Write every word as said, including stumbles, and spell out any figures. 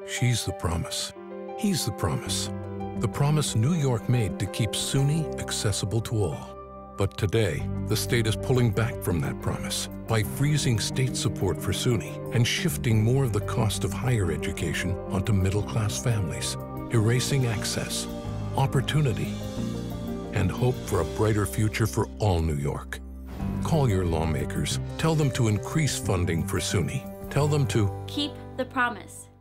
She's the promise. He's the promise. The promise New York made to keep SUNY accessible to all. But today, the state is pulling back from that promise by freezing state support for SUNY and shifting more of the cost of higher education onto middle-class families, erasing access, opportunity, and hope for a brighter future for all New York. Call your lawmakers. Tell them to increase funding for SUNY. Tell them to keep the promise.